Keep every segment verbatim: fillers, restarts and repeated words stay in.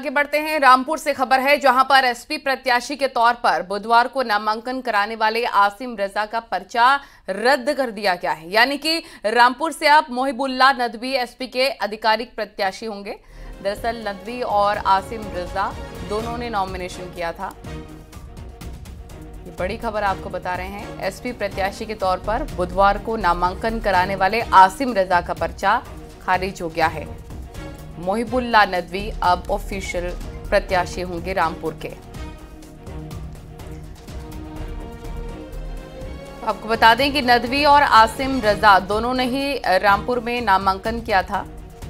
आगे बढ़ते हैं। रामपुर से खबर है जहां पर एसपी प्रत्याशी के तौर पर बुधवार को नामांकन कराने वाले आसिम रजा का पर्चा रद्द कर दिया गया है। यानी कि रामपुर से अब मोहिबुल्लाह नदवी एसपी के आधिकारिक प्रत्याशी होंगे। दरअसल नदवी और आसिम रजा दोनों ने नॉमिनेशन किया था। ये बड़ी खबर आपको बता रहे हैं। एसपी प्रत्याशी के तौर पर बुधवार को नामांकन कराने वाले आसिम रजा का पर्चा खारिज हो गया है। मोहिबुल्लाह नदवी अब ऑफिशियल प्रत्याशी होंगे रामपुर के। आपको बता दें कि नदवी और आसिम रजा दोनों ने ही रामपुर में नामांकन किया था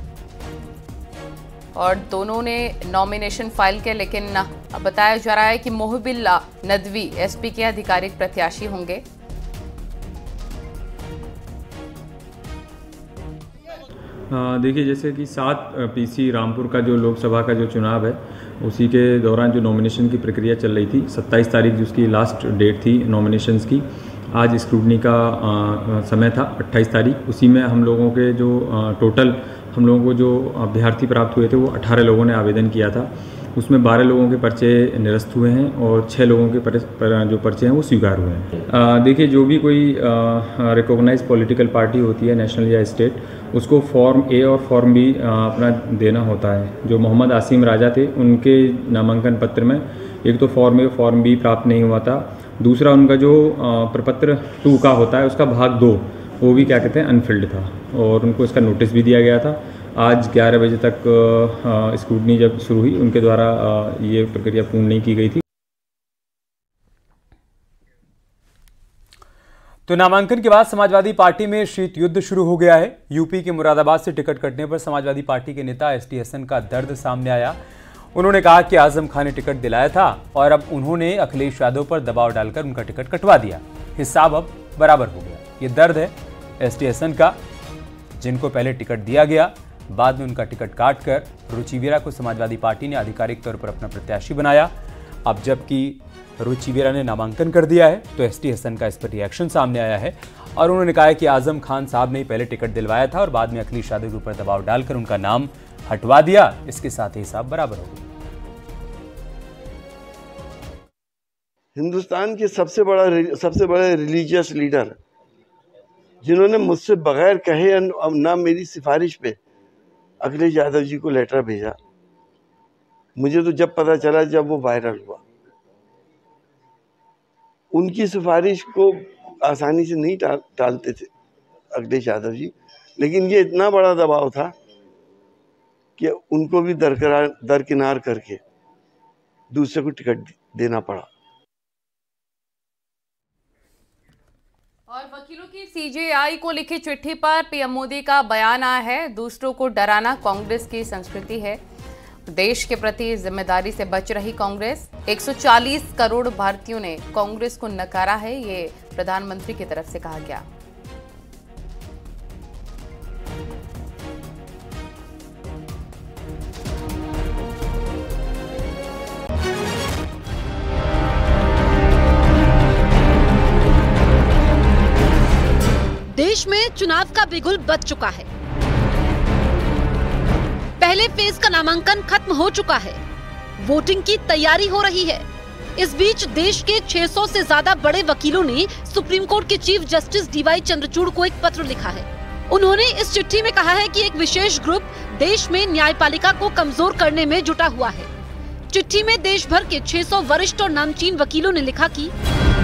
और दोनों ने नॉमिनेशन फाइल किया, लेकिन अब बताया जा रहा है कि मोहिबुल्लाह नदवी एसपी के आधिकारिक प्रत्याशी होंगे। देखिए, जैसे कि सात पीसी रामपुर का जो लोकसभा का जो चुनाव है उसी के दौरान जो नॉमिनेशन की प्रक्रिया चल रही थी, सत्ताईस तारीख जिसकी लास्ट डेट थी नॉमिनेशंस की, आज स्क्रूटनी का आ, समय था अट्ठाईस तारीख। उसी में हम लोगों के जो आ, टोटल हम लोगों को जो अभ्यर्थी प्राप्त हुए थे वो अठारह लोगों ने आवेदन किया था। उसमें बारह लोगों के पर्चे निरस्त हुए हैं और छः लोगों के पर, पर, जो पर्चे हैं वो स्वीकार हुए हैं। देखिए, जो भी कोई रिकॉग्नाइज पॉलिटिकल पार्टी होती है नेशनल या स्टेट, उसको फॉर्म ए और फॉर्म बी अपना देना होता है। जो मोहम्मद आसिम राजा थे उनके नामांकन पत्र में एक तो फॉर्म ए फॉर्म बी प्राप्त नहीं हुआ था। दूसरा, उनका जो प्रपत्र टू का होता है उसका भाग दो वो भी क्या कहते हैं अनफिल्ड था और उनको इसका नोटिस भी दिया गया था। आज ग्यारह बजे तक स्क्रूटनी जब शुरू हुई उनके द्वारा ये प्रक्रिया पूर्ण नहीं की गई थी। तो नामांकन के बाद समाजवादी पार्टी में शीत युद्ध शुरू हो गया है। यूपी के मुरादाबाद से टिकट कटने पर समाजवादी पार्टी के नेता एस टी हसन का दर्द सामने आया। उन्होंने कहा कि आजम खान ने टिकट दिलाया था और अब उन्होंने अखिलेश यादव पर दबाव डालकर उनका टिकट कटवा दिया। हिसाब अब बराबर हो गया। ये दर्द है एस टी हसन का, जिनको पहले टिकट दिया गया, बाद में उनका टिकट काटकर रुचि वीरा को समाजवादी पार्टी ने आधिकारिक तौर पर अपना प्रत्याशी बनाया। अब जबकि रुचि वीरा ने नामांकन कर दिया है तो एस टी हसन का इस पर रिएक्शन सामने आया है और उन्होंने कहा है कि आजम खान साहब ने पहले टिकट दिलवाया था और बाद में अखिलेश यादव के ऊपर दबाव डालकर उनका नाम हटवा दिया। इसके साथ ही हिसाब बराबर हो गया। हिंदुस्तान के सबसे बड़ा सबसे बड़े रिलीजियस लीडर जिन्होंने मुझसे बगैर कहे ना मेरी सिफारिश पे अखिलेश यादव जी को लेटर भेजा, मुझे तो जब पता चला जब वो वायरल हुआ। उनकी सिफारिश को आसानी से नहीं टाल, टालते थे अखिलेश यादव जी, लेकिन ये इतना बड़ा दबाव था कि उनको भी दरकरार दरकिनार करके दूसरे को टिकट देना पड़ा। और वकीलों की सीजेआई को लिखी चिट्ठी पर पीएम मोदी का बयान आया है। दूसरों को डराना कांग्रेस की संस्कृति है। देश के प्रति जिम्मेदारी से बच रही कांग्रेस। एक सौ चालीस करोड़ भारतीयों ने कांग्रेस को नकारा है, ये प्रधानमंत्री की तरफ से कहा गया। देश में चुनाव का बिगुल बज चुका है। पहले फेज का नामांकन खत्म हो चुका है। वोटिंग की तैयारी हो रही है। इस बीच देश के छह सौ से ज्यादा बड़े वकीलों ने सुप्रीम कोर्ट के chief justice D Y Chandrachud को एक पत्र लिखा है। उन्होंने इस चिट्ठी में कहा है कि एक विशेष ग्रुप देश में न्यायपालिका को कमजोर करने में जुटा हुआ है। चिट्ठी में देश भर के छह सौ वरिष्ठ और नामचीन वकीलों ने लिखा कि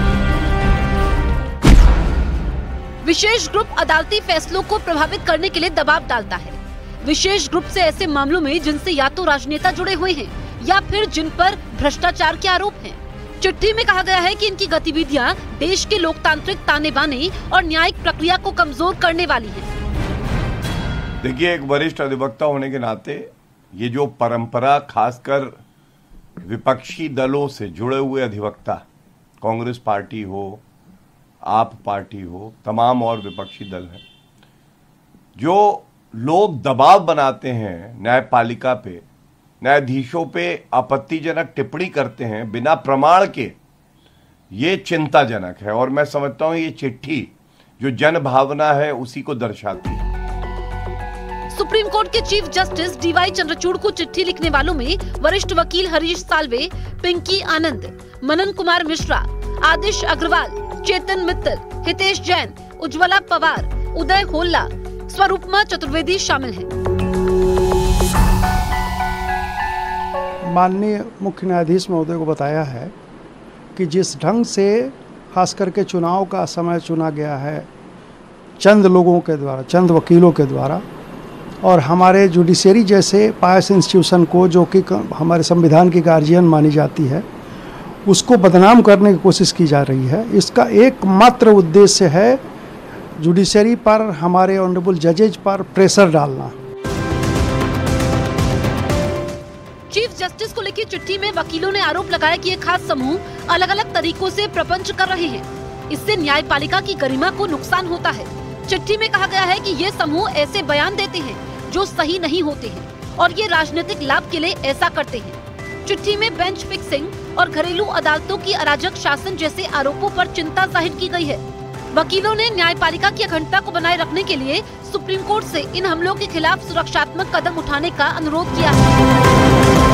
विशेष ग्रुप अदालती फैसलों को प्रभावित करने के लिए दबाव डालता है। विशेष ग्रुप से ऐसे मामलों में जिनसे या तो राजनेता जुड़े हुए हैं या फिर जिन पर भ्रष्टाचार के आरोप हैं। चिट्ठी में कहा गया है कि इनकी गतिविधियां देश के लोकतांत्रिक ताने बाने और न्यायिक प्रक्रिया को कमजोर करने वाली हैं। देखिए, एक वरिष्ठ अधिवक्ता होने के नाते ये जो परंपरा, खासकर विपक्षी दलों से जुड़े हुए अधिवक्ता, कांग्रेस पार्टी हो, आप पार्टी हो, तमाम और विपक्षी दल हैं, जो लोग दबाव बनाते हैं न्यायपालिका पे, न्यायाधीशों पे आपत्तिजनक टिप्पणी करते हैं बिना प्रमाण के, ये चिंताजनक है। और मैं समझता हूं ये चिट्ठी जो जन भावना है उसी को दर्शाती है। सुप्रीम कोर्ट के चीफ जस्टिस डीवाई चंद्रचूड़ को चिट्ठी लिखने वालों में वरिष्ठ वकील हरीश साल्वे, पिंकी आनंद, मनन कुमार मिश्रा, आदिश अग्रवाल, चेतन मित्तल, हितेश जैन, उज्ज्वला पवार, उदय होल्ला, स्वरूपमा चतुर्वेदी शामिल हैं। माननीय मुख्य न्यायाधीश महोदय को बताया है कि जिस ढंग से खास करके चुनाव का समय चुना गया है चंद लोगों के द्वारा, चंद वकीलों के द्वारा, और हमारे जुडिशरी जैसे पायस इंस्टीट्यूशन को, जो कि हमारे संविधान की गार्जियन मानी जाती है, उसको बदनाम करने की कोशिश की जा रही है। इसका एकमात्र उद्देश्य है जुडिशरी पर, हमारे ऑनरेबल जजेज पर प्रेशर डालना। चीफ जस्टिस को लिखी चिट्ठी में वकीलों ने आरोप लगाया कि ये खास समूह अलग अलग तरीकों से प्रपंच कर रहे हैं। इससे न्यायपालिका की गरिमा को नुकसान होता है। चिट्ठी में कहा गया है कि ये समूह ऐसे बयान देते हैं जो सही नहीं होते हैं और ये राजनीतिक लाभ के लिए ऐसा करते हैं। चिट्ठी में बेंच फिक्सिंग और घरेलू अदालतों की अराजक शासन जैसे आरोपों पर चिंता जाहिर की गई है। वकीलों ने न्यायपालिका की अखंडता को बनाए रखने के लिए सुप्रीम कोर्ट से इन हमलों के खिलाफ सुरक्षात्मक कदम उठाने का अनुरोध किया है।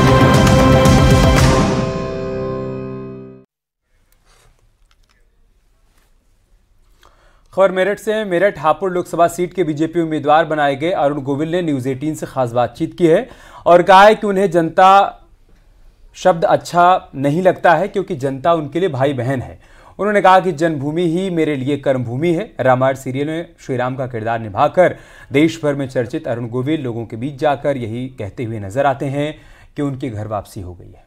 खबर मेरठ से। मेरठ हापुड़ लोकसभा सीट के बीजेपी उम्मीदवार बनाए गए अरुण गोविल ने न्यूज अठारह से खास बातचीत की है और कहा है कि उन्हें जनता शब्द अच्छा नहीं लगता है क्योंकि जनता उनके लिए भाई बहन है। उन्होंने कहा कि जन्मभूमि ही मेरे लिए कर्मभूमि है। रामायण सीरियल में श्रीराम का किरदार निभाकर देश भर में चर्चित अरुण गोविल लोगों के बीच जाकर यही कहते हुए नजर आते हैं कि उनकी घर वापसी हो गई है।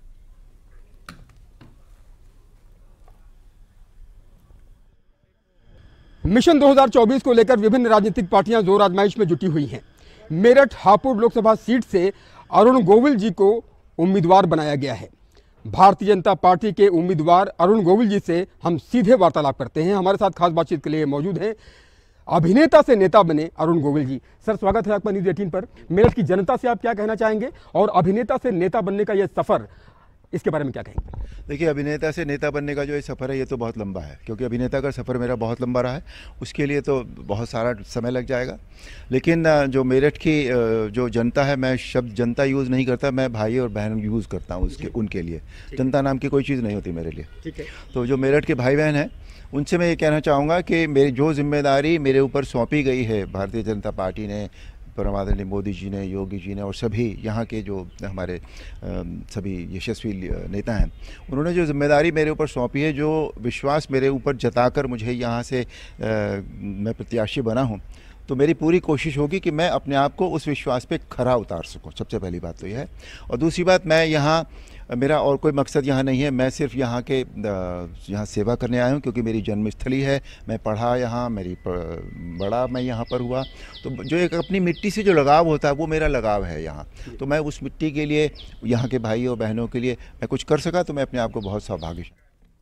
मिशन दो हज़ार चौबीस को लेकर विभिन्न राजनीतिक पार्टियां जोर आजमाइश में जुटी हुई हैं। मेरठ हापुड़ लोकसभा सीट से अरुण गोविल जी को उम्मीदवार बनाया गया है। भारतीय जनता पार्टी के उम्मीदवार अरुण गोविल जी से हम सीधे वार्तालाप करते हैं। हमारे साथ खास बातचीत के लिए मौजूद हैं अभिनेता से नेता बने अरुण गोविल जी। सर, स्वागत है आपका न्यूज अठारह पर। मेरठ की जनता से आप क्या कहना चाहेंगे और अभिनेता से नेता बनने का यह सफर, इसके बारे में क्या कहेंगे? देखिए, अभिनेता से नेता बनने का जो ये सफ़र है ये तो बहुत लंबा है, क्योंकि अभिनेता का सफ़र मेरा बहुत लंबा रहा है। उसके लिए तो बहुत सारा समय लग जाएगा। लेकिन जो मेरठ की जो जनता है, मैं शब्द जनता यूज़ नहीं करता, मैं भाई और बहन यूज़ करता हूँ उसके उनके लिए। जनता नाम की कोई चीज़ नहीं होती मेरे लिए। ठीक है। तो जो मेरठ के भाई बहन हैं उनसे मैं ये कहना चाहूँगा कि मेरी जो जिम्मेदारी मेरे ऊपर सौंपी गई है भारतीय जनता पार्टी ने, परमादरणीय मोदी जी ने, योगी जी ने और सभी यहाँ के जो हमारे सभी यशस्वी नेता हैं, उन्होंने जो जिम्मेदारी मेरे ऊपर सौंपी है, जो विश्वास मेरे ऊपर जताकर मुझे यहाँ से आ, मैं प्रत्याशी बना हूँ, तो मेरी पूरी कोशिश होगी कि मैं अपने आप को उस विश्वास पे खरा उतार सकूँ। सबसे पहली बात तो यह है। और दूसरी बात, मैं यहाँ, मेरा और कोई मकसद यहाँ नहीं है। मैं सिर्फ यहाँ के यहाँ सेवा करने आया हूँ, क्योंकि मेरी जन्मस्थली है। मैं पढ़ा यहाँ, मेरी बड़ा मैं यहाँ पर हुआ। तो जो एक अपनी मिट्टी से जो लगाव होता है, वो मेरा लगाव है यहाँ। तो मैं उस मिट्टी के लिए, यहाँ के भाई और बहनों के लिए मैं कुछ कर सका, तो मैं अपने आप को बहुत सौभाग्यशाली।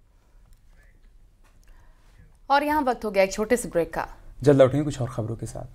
और यहाँ वक्त हो गया एक छोटे से ब्रेक का। जल्द लौटेंगे कुछ और खबरों के साथ।